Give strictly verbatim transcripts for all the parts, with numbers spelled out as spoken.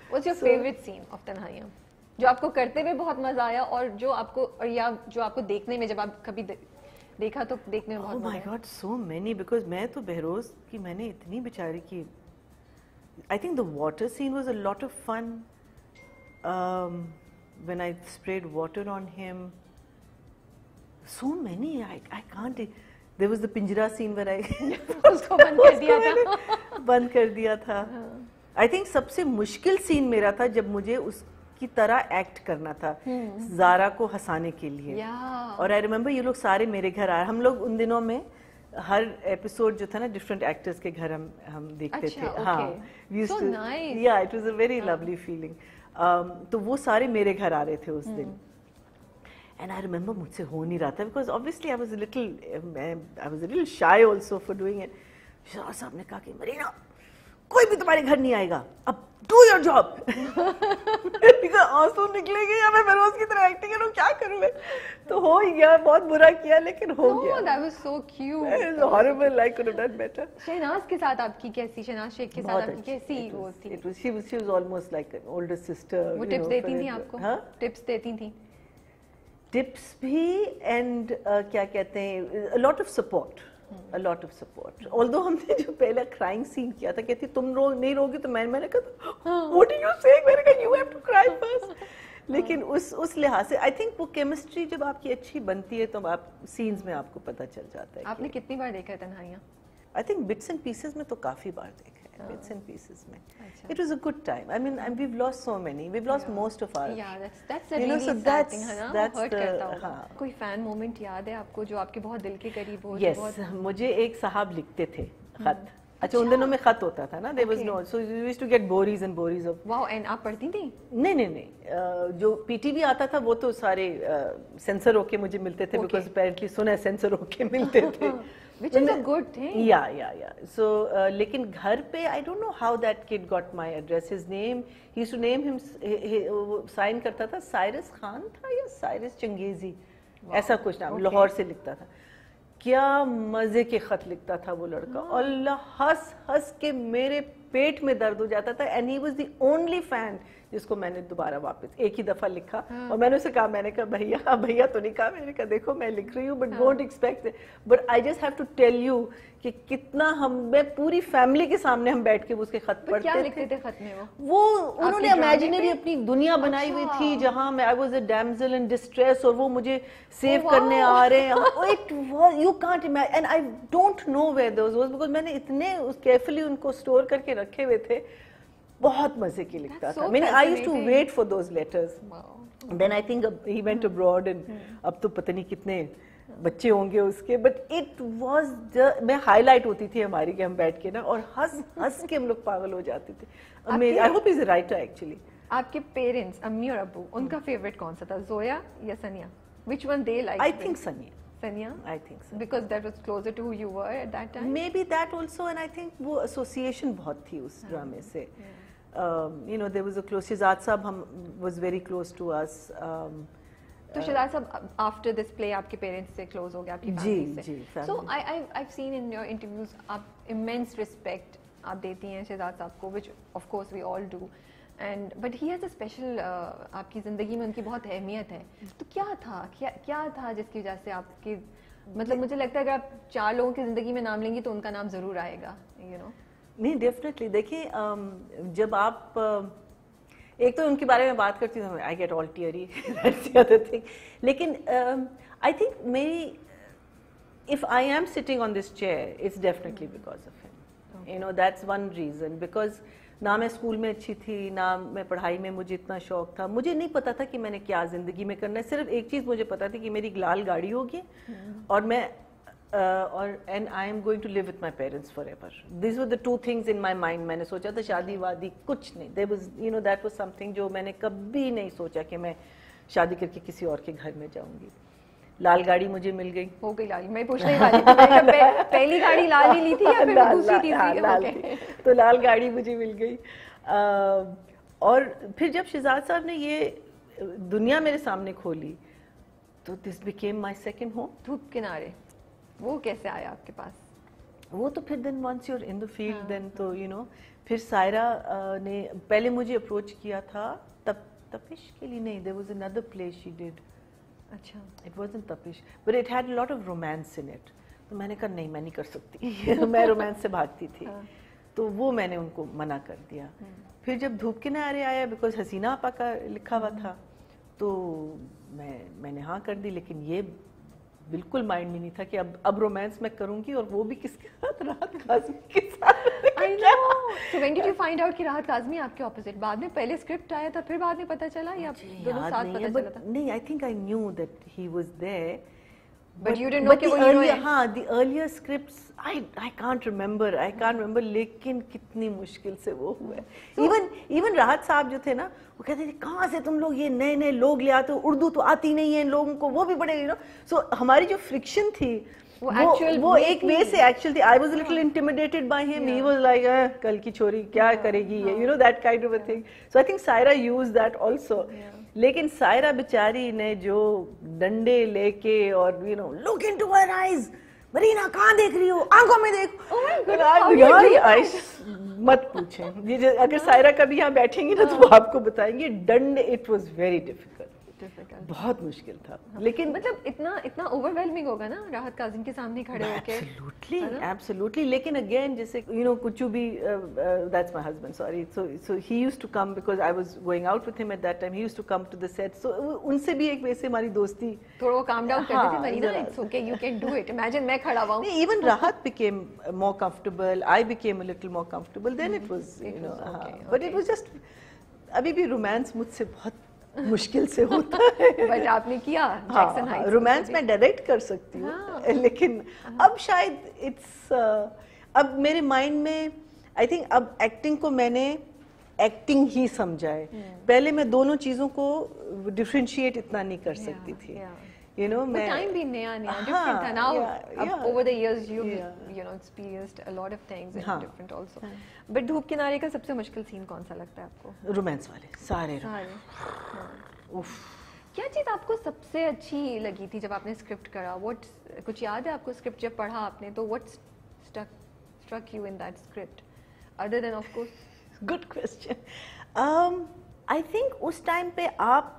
What's your favorite scene of Tanhaiyan جو آپ کو کرتے ہوئے بہت مزہ آیا اور جو آپ کو اور یا جو آپ کو دیکھنے میں جب آپ کبھی دیکھا تو دیکھنے میں بہت مزہ آیا؟ Oh my God, so many, because میں تو بہروز کی میں نے اتنی بیچاری کی. I think the water scene was a lot of fun. Um, when I sprayed water on him. So many, I, I can't. There was the pinjra scene where I اس کو بند کر دیا تھا. بند کر دیا تھا. I think سب سے مشکل سین میرا تھا جب مجھے اس کی طرح ایکٹ کرنا تھا زارا کو ہنسانے کے لیے. اور I remember یہ لوگ سارے میرے گھر آئے. ہم لوگ ان دنوں میں ہر ایپیسوڈ جو تھا نا ڈفرینٹ ایکٹرز کے گھر ہم ہم دیکھتے تھے. ہاں, yeah, it was a very lovely feeling. تو وہ سارے میرے گھر آ رہے تھے اس دن. And I remember مجھ سے ہو نہیں رہا تھا because obviously I was a little I was a little shy also for doing it. شاہ صاحب نے کہا کہ مرینا کوئی بھی تمہارے گھر نہیں آئے گا, اب do your job. آنسو نکلے گے یا میں فیروز کی طرح ایکٹنگ کروں, کیا کروں میں. تو ہو ہی گیا, بہت برا کیا لیکن ہو گیا. Oh, that was so cute. It was horrible. I could have done better. Shahnaz کے ساتھ آپ کی کیسی, شہناز شیخ کے ساتھ آپ کی کیسی وہ تھی؟ It was she was she was almost like an older sister. وہ ٹپس دیتی تھیں آپ کو؟ ہاں, ٹپس دیتی تھیں. ٹپس بھی اینڈ کیا کہتے ہیں a lot of support. A lot of support. Although ہم نے جو پہلا کرائنگ سین کیا تھا کہتی تم رو نہیں روگی تو میں میں نے کہا what are you saying, میں نے کہا you have to cry first. لیکن اس اس لحاظ سے آئی تھنک وہ کیمسٹری جب آپ کی اچھی بنتی ہے تو آپ سینز میں آپ کو پتہ چل جاتا ہے. آپ نے کتنی بار دیکھا ہے Tanhaiyan? I think bits and pieces میں تو کافی بار دیکھا ہے. بٹس اینڈ پیسز میں it was a good time. I mean we've lost so many. We've lost most of our. Yeah, that's that's a really sad thing, ہے نا. That's hurt کرتا ہوگا. کوئی فین مومنٹ یاد ہے آپ کو جو آپ کے بہت دل کے قریب ہو؟ Yes, مجھے ایک صاحب لکھتے تھے خط. اچھا ان دنوں میں خط ہوتا تھا نا, there was no, so we used to get bories and bories of. Wow, and آپ پڑھتی تھیں؟ نہیں نہیں نہیں, جو پی ٹی وی آتا تھا وہ تو سارے سینسر ہو کے مجھے ملتے تھے because apparently سنا سینسر ہو کے ملتے تھے. Which is a good thing. Yeah, yeah, yeah. So, uh, لیکن گھر پہ I don't know how that kid got my address. His name, he used to name him, sign کرتا تھا سائرس خان تھا یا سائرس چنگیزی, ایسا کچھ نام, لاہور سے لکھتا تھا. کیا مزے کے خط لکھتا تھا وہ لڑکا, اللہ ہنس ہنس کے میرے پیٹ میں درد ہو جاتا تھا. And he was the only fan جس کو میں نے دوبارہ واپس ایک ہی دفعہ لکھا. اور میں نے اسے کہا, میں نے کہا بھیا بھیا تو نہیں کہا, میں نے کہا دیکھو میں لکھ رہی ہوں but don't expect, but I just have to tell you کہ کتنا ہم, میں پوری فیملی کے سامنے ہم بیٹھ کے اس کے خط پڑھتے تھے. کیا لکھتے تھے خط میں وہ؟ وہ انہوں نے امیجنری اپنی دنیا بنائی ہوئی تھی جہاں میں, I was a ڈیمزل in distress, اور وہ مجھے سیو کرنے آ رہے ہیں. It was, you can't imagine, and I don't know where those was because میں نے اتنے کیئرفلی ان کو اسٹور کر کے رکھے ہوئے تھے. بہت مزے کی لکھتا تھا. میں نے I used to wait for those letters. Then I think he went abroad and اب تو پتہ نہیں کتنے بچے ہوں گے اس کے, بٹ اٹ واز, میں ہائی لائٹ ہوتی تھی ہماری کہ ہم بیٹھ کے نا اور ہنس ہنس کے ہم لوگ پاگل ہو جاتے تھے. I hope is a writer actually. آپ کے پیرنٹس امی اور ابو, ان کا فیوریٹ کون سا تھا, زویا یا Sania? Which one they like? I think Sania. Sanya? I think so. Because that was closer to who you were at that time? Maybe that also, and I think وہ association بہت تھی اس ڈرامے سے. You know, there was a close, Shahzad صاحب ہم was very close to us. تو شہزاد صاحب after this play آپ کے پیرنٹس سے کلوز ہو گیا, آپ کی فیملی سے. So I I've seen in your interviews آپ immense respect آپ دیتی ہیں شہزاد صاحب کو, which of course we all do. And but he has a special آپ کی زندگی میں ان کی بہت اہمیت ہے. تو کیا تھا, کیا کیا تھا جس کی وجہ سے آپ کی, مطلب مجھے لگتا ہے اگر آپ چار لوگوں کی زندگی میں نام لیں گی تو ان کا نام ضرور آئے گا, یو نو. نہیں ڈیفینیٹلی. دیکھیں جب آپ ایک تو ان کے بارے میں بات کرتی ہوں, I get all teary, that's the other thing. لیکن آئی تھنک میری, if I am sitting on this chair, it's definitely because of him. You know, that's one reason. Because نہ میں اسکول میں اچھی تھی, نہ میں پڑھائی میں مجھے اتنا شوق تھا, مجھے نہیں پتا تھا کہ میں نے کیا زندگی میں کرنا ہے. صرف ایک چیز مجھے پتا تھی کہ میری لال گاڑی ہوگی اور میں اور and I am going to live with my parents forever. These were the two things in my mind. میں نے سوچا تھا شادی وادی کچھ نہیں. There was, you know, that was something جو میں نے کبھی نہیں سوچا کہ میں شادی کر کے کسی اور کے گھر میں جاؤں گی. لال گاڑی مجھے مل گئی, ہو گئی لال. میں پوچھنے والی تھی پہلی گاڑی لال ہی لی تھی یا پھر دوسری تیسری؟ تو لال گاڑی مجھے مل گئی. اور پھر جب شہزاد صاحب نے یہ دنیا میرے سامنے کھولی تو this became my second home. Dhoop Kinare وہ کیسے آیا آپ کے پاس؟ वो तो फिर then once you are in the field then तो यू नो फिर सायरा ने पहले मुझे अप्रोच किया था तब तपिश के लिए नहीं, there was another play she did. अच्छा, it wasn't Tapish but it had a lot of romance in it. तो मैंने कहा नहीं मैं नहीं कर सकती मैं रोमांस से भागती थी. तो वो मैंने उनको मना कर दिया. फिर जब धूप किनारे आया बिकॉज हसीना आपा का लिखा हुआ था तो मैं मैंने हाँ कर दी. लेकिन ये बिल्कुल माइंड में नहीं था कि अब अब रोमांस मैं करूंगी और वो भी किसके साथ, राहत काज़मी के साथ. I know. So when did you find out कि राहत काज़मी आपके ऑपोजिट? बाद में पहले स्क्रिप्ट आया था फिर बाद में पता चला या दोनों साथ पता चला था? नहीं, I think I knew that he was there. But you didn't know कि वो हीरो है. हाँ, the earlier scripts I I can't remember, I can't remember. लेकिन कितनी मुश्किल से वो हुआ है. Even even राहत साहब जो थे ना वो कहते थे कहाँ से तुम लोग ये नए नए लोग ले आते हो, उर्दू तो आती नहीं है इन लोगों को, वो भी बड़े यू नो. सो हमारी जो फ्रिक्शन थी वो वो, वो एक वे से एक्चुअल थी. I was a little intimidated by him. He was like कल की छोरी क्या करेगी ये, you know that kind of a thing. So I think Saira used that also. लेकिन सायरा बेचारी ने जो डंडे लेके और you know look into her eyes, Marina कहाँ देख रही हो, आंखों में देखो. यार मत पूछें, ये अगर सायरा कभी यहाँ बैठेंगी ना तो वो आपको बताएंगे डंडे. इट वाज वेरी डिफिकल्ट, बहुत मुश्किल था. लेकिन मतलब इतना इतना ओवरवेलमिंग होगा ना राहत काज़मी के सामने खड़े होके. Absolutely absolutely. लेकिन अगेन जैसे यू नो कुछ भी, that's my husband, sorry. So so he used to come because I was going out with him at that time. He used to come to the set. So उनसे भी एक वैसे हमारी दोस्ती थोड़ा वो काम डाउन करते थे. Marina it's okay, you can do it. Imagine मैं खड़ा हुआ हूं. इवन राहत became more comfortable, I became a little more comfortable. Then it was you know, but it was just अभी भी रोमांस मुझसे बहुत मुश्किल से होता है. बट आपने किया जैक्सन हाइट्स. रोमांस मैं डायरेक्ट कर सकती हूँ लेकिन अब शायद इट्स अब मेरे माइंड में आई थिंक अब एक्टिंग को मैंने एक्टिंग ही समझा है. पहले मैं दोनों चीजों को डिफरेंशिएट इतना नहीं कर सकती थी. You know, मैं टाइम भी नया नया different था. Now अब over the years you you know experienced a lot of things and different also. But धूप किनारे का सबसे मुश्किल सीन कौन सा लगता है आपको? रोमांस वाले सारे. सारे. उफ. क्या चीज़ आपको सबसे अच्छी लगी थी जब आपने स्क्रिप्ट करा? What कुछ याद है आपको स्क्रिप्ट जब पढ़ा आपने तो what struck struck you in that script? Other than of course. Good question. Um, I think उस टाइम पे आप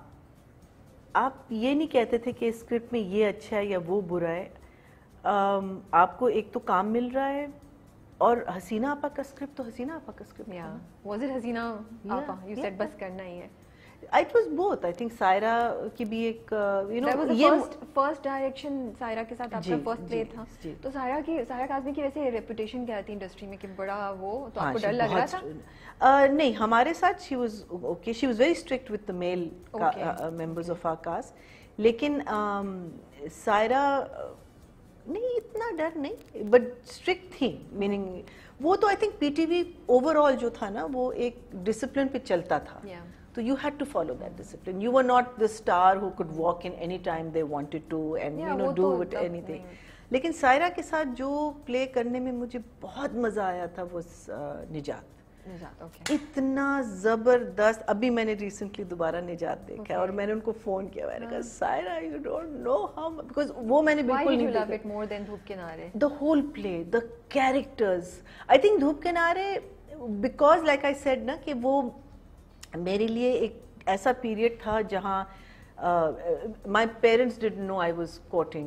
आप ये नहीं कहते थे कि स्क्रिप्ट में ये अच्छा है या वो बुरा है. um, आपको एक तो काम मिल रहा है और हसीना आपा का स्क्रिप्ट तो हसीना आपा का script yeah. Was it Haseena Aapa? You said बस करना ही है. It was both. I think Saira की भी एक you know ये first first direction सायरा के साथ आपका first play था. तो सायरा की सायरा काज़मी की वैसे रेपुटेशन क्या थी इंडस्ट्री में कि बड़ा वो तो आपको डर लग रहा था? Uh, नहीं, हमारे साथ she was okay. She was very strict with the male okay. uh, members of our cast. लेकिन um, सायरा नहीं इतना डर नहीं, but strict थी. Meaning वो तो I think P T V overall जो था ना वो एक discipline पे चलता था. Yeah. So you had to follow that discipline. You were not the star who could walk in any time they wanted to and yeah, you know do with anything. लेकिन सायरा के साथ जो play करने में मुझे बहुत मजा आया था वो निजात. Okay. इतना जबरदस्त. अभी मैंने रिसेंटली दोबारा निजात देखा okay. और मैंने उनको फोन किया. मैंने कहा Saira you don't know how because वो मैंने बिल्कुल नहीं देखा. Why did you love it more than धूप किनारे? The whole play, the characters. I think धूप किनारे because like I said ना कि वो मेरे लिए एक ऐसा पीरियड था जहाँ my parents didn't know I was courting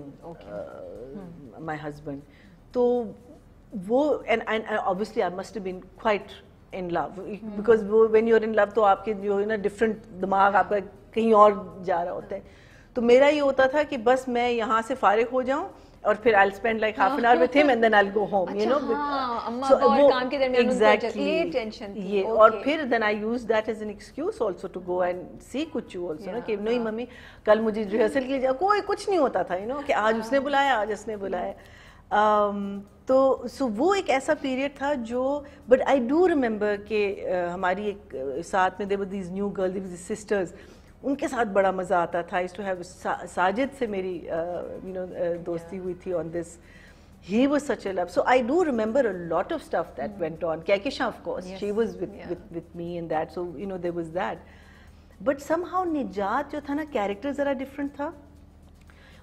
my husband. तो वो and and obviously I must have been quite in love because वो when you are in love तो आपके जो है ना डिफरेंट दिमाग आपका कहीं और जा रहा होता है. तो मेरा ये होता था कि बस मैं यहाँ से फारिग हो जाऊँ और फिर I'll spend like half an hour with him and then I'll go home, you know. So वो काम के दरमियान exactly ये टेंशन थी. ये और फिर then I use that as an excuse also to go and see कुछ also ना कि नहीं मम्मी कल मुझे रिहर्सल के लिए जा. कोई कुछ नहीं होता था, you know, कि आज उसने बुलाया आज उसने बुलाया. तो सो वो एक ऐसा पीरियड था जो बट आई डू रिमेम्बर कि हमारी एक साथ में there were these new girls, these sisters. उनके साथ बड़ा मज़ा आता था. आई टू हैव साजिद से मेरी यू नो दोस्ती हुई थी on this. He was such a love. So I do remember a lot of stuff that went on. कैकेशा of course she was with with me in that. So you know there was that. But somehow Nijaat जो था ना character ज़रा different था.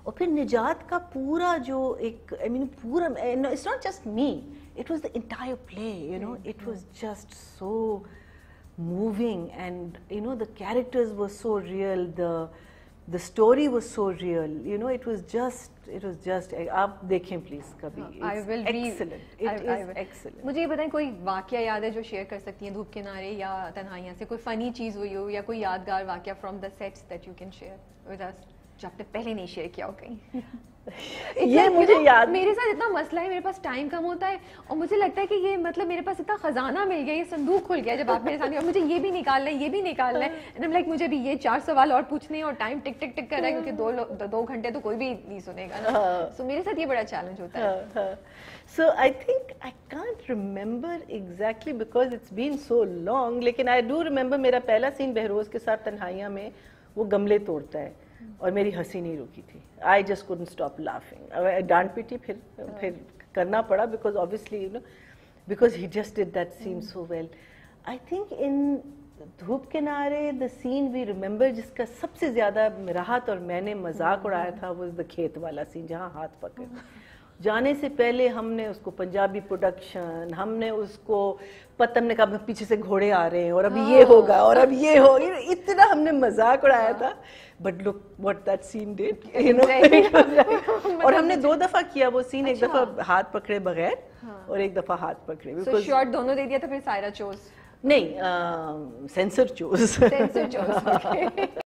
اور پھر نجات کا پورا جو ایک آئی مین پورا it's not just me, it was the entire play, you know it was just so moving, and you know the characters were so real, the the story was so real, you know it was just it was just aap dekhein please kabhi. I will read excellent, it I, is I excellent. مجھے یہ بتائیں کوئی واقعہ یاد ہے جو share کر سکتی ہیں دھوپ کنارے یا تنہائیاں سے, کوئی فنی چیز ہوئی ہو یا کوئی یادگار واقعہ from the sets that you can share with us جو آپ نے پہلے نہیں شیئر کیا ہو کہیں؟ یہ مجھے یاد, میرے ساتھ اتنا مسئلہ ہے, میرے پاس ٹائم کم ہوتا ہے اور مجھے لگتا ہے کہ یہ مطلب میرے پاس اتنا خزانہ مل گیا, یہ صندوق کھل گیا جب آپ میرے ساتھ, مجھے یہ بھی نکالنا ہے یہ بھی نکالنا ہے, اینڈ ایم لائک مجھے بھی یہ چار سوال اور پوچھنے ہیں اور ٹائم ٹک ٹک ٹک کر رہا ہے کیونکہ دو دو گھنٹے تو کوئی بھی نہیں سنے گا نا. سو میرے ساتھ یہ بڑا چیلنج ہوتا ہے. So I think I can't remember exactly because it's been so long, لیکن I do remember میرا پہلا سین بہروز کے ساتھ تنہائیاں میں, وہ گملے توڑتا ہے اور میری ہنسی نہیں رکی تھی. I just couldn't stop laughing. ڈانٹ پیٹی پھر پھر کرنا پڑا because obviously you know because he just did that scene so well. I think in دھوپ کنارے the scene we remember جس کا سب سے زیادہ راحت اور میں نے مذاق اڑایا تھا was the کھیت والا scene جہاں ہاتھ پکڑ. جانے سے پہلے ہم نے اس کو پنجابی پروڈکشن, ہم نے اس کو پتہ, ہم نے کہا پیچھے سے گھوڑے آ رہے ہیں اور اب یہ ہوگا اور اب یہ ہو, اتنا ہم نے مذاق اڑایا تھا. But look what that scene did, you know, اور ہم نے دو دفعہ کیا وہ سین, ایک دفعہ ہاتھ پکڑے بغیر اور ایک دفعہ ہاتھ پکڑے. شارٹ دونوں دے دیا تھا پھر سائرا چوز نہیں, سینسر چوز. Censor choose